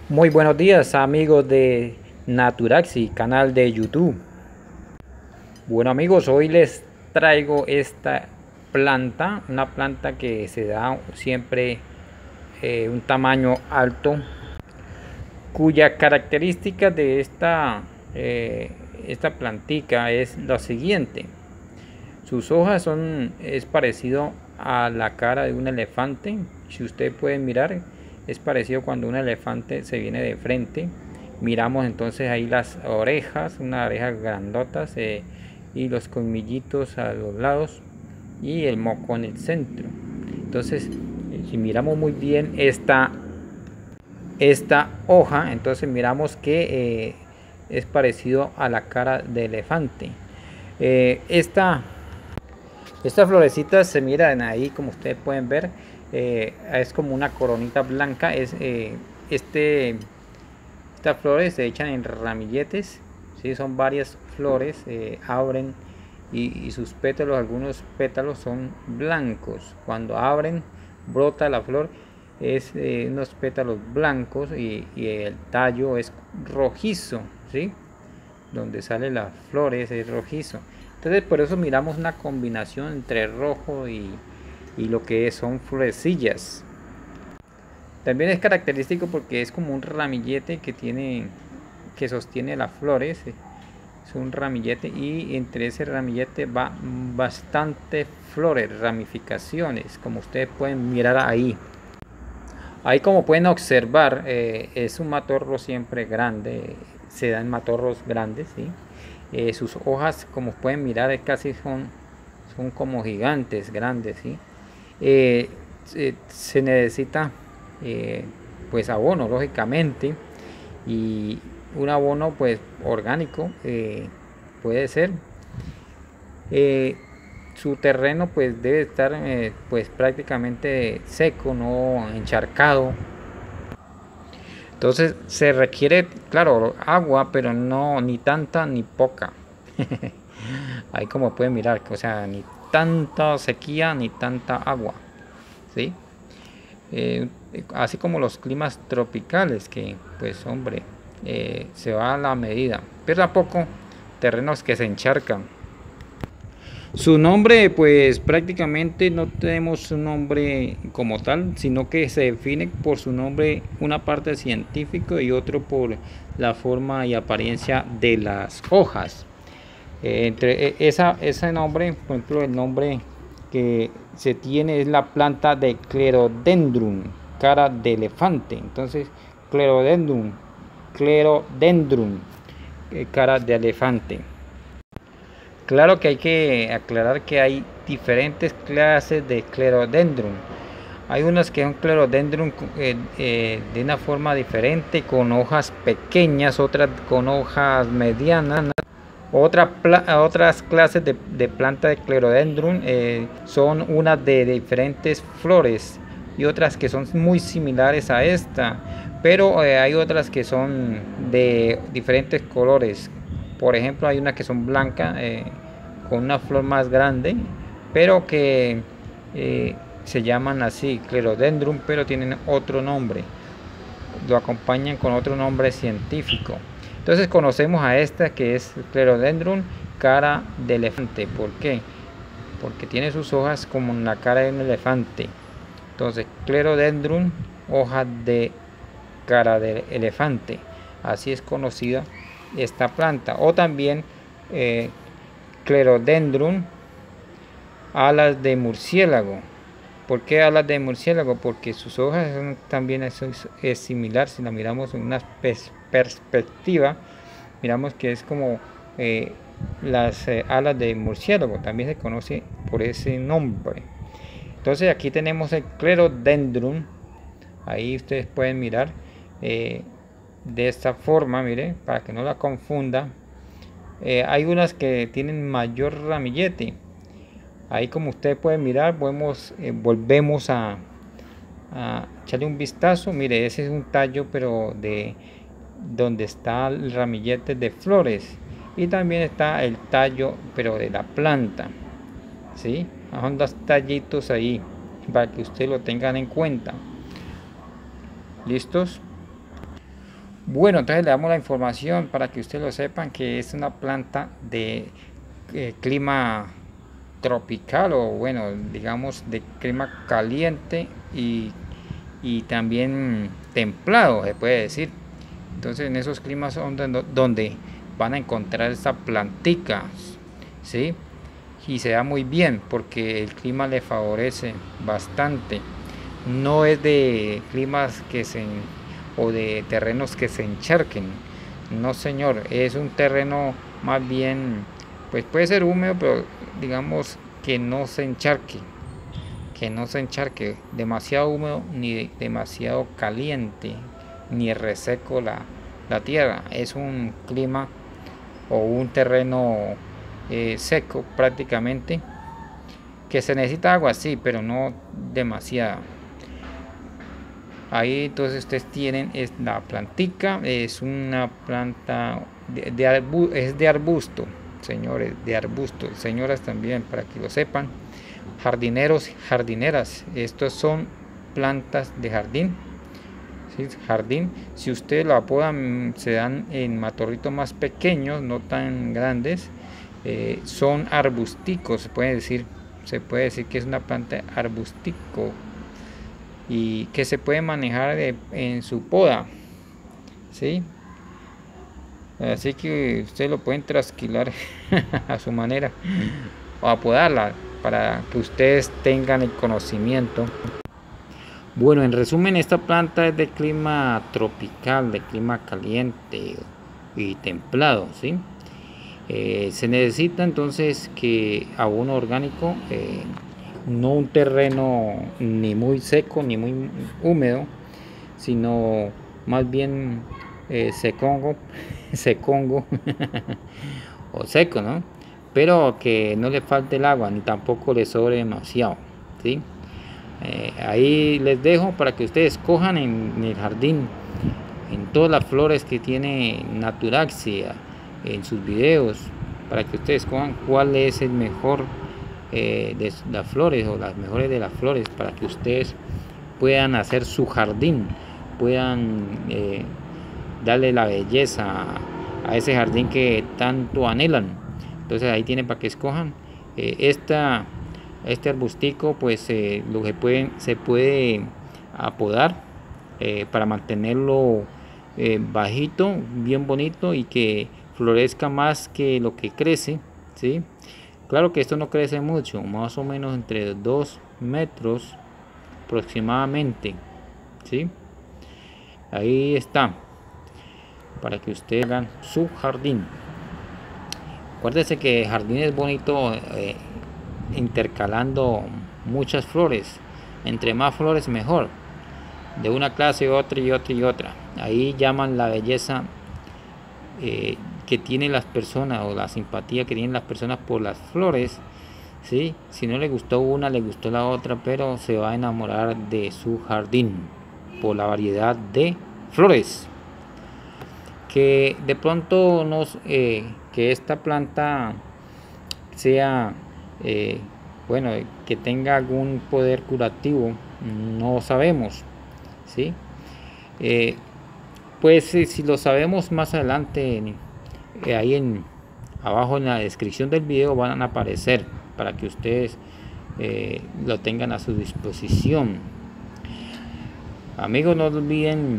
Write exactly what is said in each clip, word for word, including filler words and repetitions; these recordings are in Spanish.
Muy buenos días amigos de Naturaxi, canal de YouTube. Bueno amigos, hoy les traigo esta planta, una planta que se da siempre eh, un tamaño alto, cuya característica de esta, eh, esta plantica es lo siguiente. Sus hojas son, es parecido a la cara de un elefante. Si ustedes pueden mirar, es parecido cuando un elefante se viene de frente. Miramos entonces ahí las orejas, unas orejas grandotas eh, y los colmillitos a los lados y el moco en el centro. Entonces, si miramos muy bien esta, esta hoja, entonces miramos que eh, es parecido a la cara de elefante. Eh, esta Estas florecitas se miran ahí, como ustedes pueden ver, eh, es como una coronita blanca. Es, eh, este, estas flores se echan en ramilletes, ¿sí? Son varias flores, eh, abren y, y sus pétalos, algunos pétalos son blancos. Cuando abren, brota la flor, es eh, unos pétalos blancos y, y el tallo es rojizo, ¿sí? Donde salen las flores es rojizo. Entonces por eso miramos una combinación entre rojo y, y lo que son florecillas. También es característico porque es como un ramillete que tiene, que sostiene las flores. Es un ramillete y entre ese ramillete va bastante flores, ramificaciones, como ustedes pueden mirar ahí. Ahí como pueden observar, eh, es un matorro siempre grande, se dan matorros grandes, ¿sí? Eh, sus hojas, como pueden mirar, casi son, son como gigantes, grandes, ¿sí? Eh, se, se necesita eh, pues abono, lógicamente, y un abono pues orgánico eh, puede ser. Eh, su terreno pues debe estar eh, pues prácticamente seco, no encharcado. Entonces se requiere, claro, agua, pero no ni tanta ni poca. Ahí como pueden mirar, o sea, ni tanta sequía ni tanta agua, ¿sí? Eh, así como los climas tropicales, que pues hombre, eh, se va a la medida, pero a poco terrenos que se encharcan. Su nombre, pues prácticamente no tenemos un nombre como tal, sino que se define por su nombre una parte científico y otro por la forma y apariencia de las hojas. Eh, entre esa, ese nombre, por ejemplo, el nombre que se tiene es la planta de Clerodendrum, cara de elefante. Entonces, Clerodendrum, Clerodendrum, eh, cara de elefante. Claro que hay que aclarar que hay diferentes clases de Clerodendrum. Hay unas que son Clerodendrum eh, eh, de una forma diferente, con hojas pequeñas, otras con hojas medianas. Otra otras clases de, de planta de Clerodendrum eh, son unas de, de diferentes flores y otras que son muy similares a esta, pero eh, hay otras que son de diferentes colores. Por ejemplo, hay unas que son blancas eh, con una flor más grande, pero que eh, se llaman así Clerodendrum, pero tienen otro nombre, lo acompañan con otro nombre científico. Entonces conocemos a esta que es Clerodendrum cara de elefante. ¿Por qué? Porque tiene sus hojas como en la cara de un elefante. Entonces Clerodendrum, hoja de cara de elefante. Así es conocida esta planta. O también eh, Clerodendrum, alas de murciélago. ¿Por qué alas de murciélago? Porque sus hojas son, también es, es similar. Si la miramos en una pers perspectiva, miramos que es como eh, las eh, alas de murciélago. También se conoce por ese nombre. Entonces aquí tenemos el Clerodendrum. Ahí ustedes pueden mirar eh, de esta forma, mire, para que no la confunda. Eh, hay unas que tienen mayor ramillete. Ahí como ustedes pueden mirar, podemos, eh, volvemos a, a echarle un vistazo. Mire, ese es un tallo, pero de donde está el ramillete de flores. Y también está el tallo, pero de la planta. ¿Sí? Son dos tallitos ahí, para que ustedes lo tengan en cuenta. ¿Listos? Bueno, entonces le damos la información para que ustedes lo sepan, que es una planta de eh, clima tropical, o bueno, digamos de clima caliente y, y también templado, se puede decir. Entonces en esos climas son donde, donde van a encontrar esta plantica, ¿sí? Y se da muy bien porque el clima le favorece bastante. No es de climas que se o de terrenos que se encharquen, no señor, es un terreno más bien, pues puede ser húmedo, pero digamos que no se encharque, que no se encharque demasiado húmedo ni demasiado caliente, ni reseco la, la tierra. Es un clima o un terreno eh, seco prácticamente, que se necesita agua, sí, pero no demasiada. Ahí entonces ustedes tienen es la plantica, es una planta de, de arbu, es de arbusto, señores, de arbusto, señoras también, para que lo sepan, jardineros, jardineras, estos son plantas de jardín, ¿sí? Jardín, si ustedes lo apodan, se dan en matorritos más pequeños, no tan grandes, eh, son arbusticos, se puede decir, se puede decir que es una planta arbustico, y que se puede manejar de, en su poda, ¿sí? Así que ustedes lo pueden trasquilar a su manera o apodarla para que ustedes tengan el conocimiento. Bueno, en resumen, esta planta es de clima tropical, de clima caliente y templado, ¿sí? Eh, se necesita entonces que abono orgánico, eh, no un terreno ni muy seco ni muy húmedo, sino más bien eh, secongo, secongo o seco, ¿no? Pero que no le falte el agua ni tampoco le sobre demasiado, ¿sí? Eh, ahí les dejo para que ustedes cojan en, en el jardín, en todas las flores que tiene Naturaxia, en sus videos, para que ustedes cojan cuál es el mejor Eh, de las flores o las mejores de las flores, para que ustedes puedan hacer su jardín, puedan eh, darle la belleza a, a ese jardín que tanto anhelan. Entonces ahí tienen para que escojan. Eh, esta, este arbustico pues eh, lo que pueden, se puede apodar eh, para mantenerlo eh, bajito, bien bonito, y que florezca más que lo que crece, ¿sí? Claro que esto no crece mucho, más o menos entre dos metros aproximadamente, ¿sí? Ahí está, para que ustedes hagan su jardín. Acuérdense que el jardín es bonito eh, intercalando muchas flores, entre más flores mejor, de una clase otra y otra y otra. Ahí llaman la belleza eh, que tienen las personas, o la simpatía que tienen las personas por las flores, ¿sí? Si no le gustó una, le gustó la otra, pero se va a enamorar de su jardín por la variedad de flores. Que de pronto nos eh, que esta planta sea eh, bueno, que tenga algún poder curativo, no sabemos, ¿sí? Eh, pues si lo sabemos más adelante, eh, ahí en abajo en la descripción del video van a aparecer para que ustedes eh, lo tengan a su disposición. Amigos, no olviden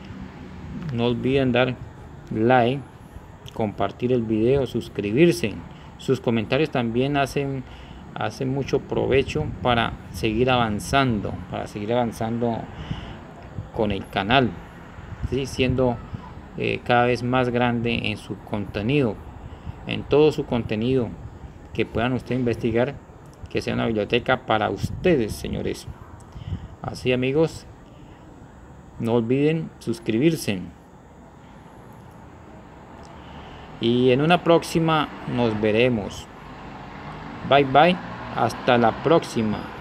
no olviden dar like, compartir el video, suscribirse. Sus comentarios también hacen hacen mucho provecho para seguir avanzando, para seguir avanzando con el canal, ¿sí? Siendo eh, cada vez más grande en su contenido, en todo su contenido que puedan ustedes investigar, que sea una biblioteca para ustedes, señores. Así, amigos, no olviden suscribirse. Y en una próxima nos veremos. Bye bye, hasta la próxima.